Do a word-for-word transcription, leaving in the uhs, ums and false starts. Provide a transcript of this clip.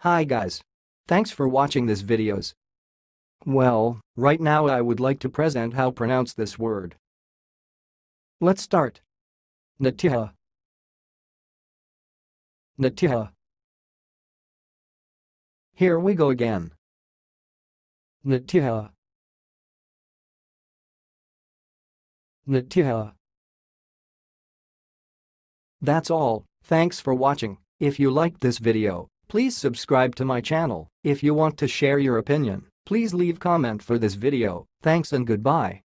Hi guys. Thanks for watching this videos. Well, right now I would like to present how pronounce this word. Let's start. Natiha. Natiha. Here we go again. Natiha. Natiha. That's all. Thanks for watching. If you liked this video, please subscribe to my channel. If you want to share your opinion, please leave comment for this video. Thanks and goodbye.